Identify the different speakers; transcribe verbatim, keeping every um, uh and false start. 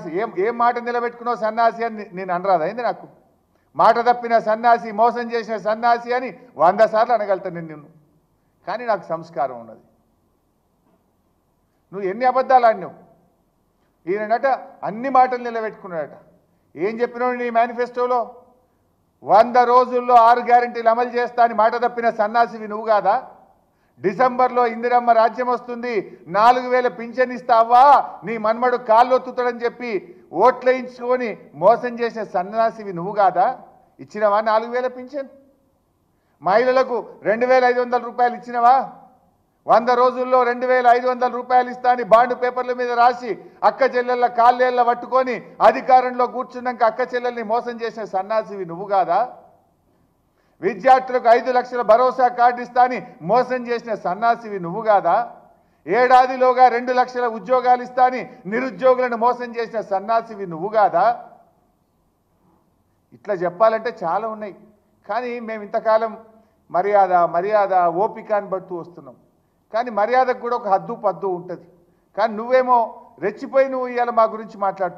Speaker 1: సన్నాసి ఏం ఏం మాట నిలబెట్టుకున్నావు సన్నాసి అని నేను అనరాదైంది నాకు. మాట తప్పిన సన్నాసి, మోసం చేసిన సన్నాసి అని వంద సార్లు అనగలుగుతాను నేను నిన్ను. కానీ నాకు సంస్కారం ఉన్నది. నువ్వు ఎన్ని అబద్ధాలు ఆడినావు. ఈయనట అన్ని మాటలు నిలబెట్టుకున్నాడట. ఏం చెప్పినావు నీ మేనిఫెస్టోలో? వంద రోజుల్లో ఆరు గ్యారెంటీలు అమలు చేస్తా అని మాట తప్పిన సన్నాసివి నువ్వు కాదా? డిసెంబర్లో ఇందిరమ్మ రాజ్యం వస్తుంది, నాలుగు వేల పింఛన్ ఇస్తావా, నీ మన్మడు కాళ్ళు ఒత్తుతాడని చెప్పి ఓట్లేయించుకొని మోసం చేసిన సన్నాసివి నువ్వు కాదా? ఇచ్చినవా నాలుగు వేల పింఛన్? మహిళలకు రెండు వేల ఐదు వందల రూపాయలు ఇచ్చినవా? వంద రోజుల్లో రెండు వేల ఐదు వందల రూపాయలు ఇస్తా అని బాండ్ పేపర్ల మీద రాసి అక్క చెల్లెళ్ళ కాళ్ళేళ్ళ పట్టుకొని అధికారంలో కూర్చున్నాక అక్క చెల్లెల్ని మోసం చేసిన సన్నాసివి నువ్వు కాదా? విద్యార్థులకు ఐదు లక్షల భరోసా కార్డు ఇస్తా అని మోసం చేసిన సన్నాసివి నువ్వు కాదా? ఏడాదిలోగా రెండు లక్షల ఉద్యోగాలు ఇస్తా అని నిరుద్యోగులను మోసం చేసిన సన్నాసివి నువ్వు కాదా? ఇట్లా చెప్పాలంటే చాలా ఉన్నాయి. కానీ మేము ఇంతకాలం మర్యాద మర్యాద ఓపికని బట్టు వస్తున్నాం. కానీ మర్యాదకు కూడా ఒక హద్దు పద్దు ఉంటుంది. కానీ నువ్వేమో రెచ్చిపోయి నువ్వు ఇవాళ మా గురించి మాట్లాడుతున్నావు.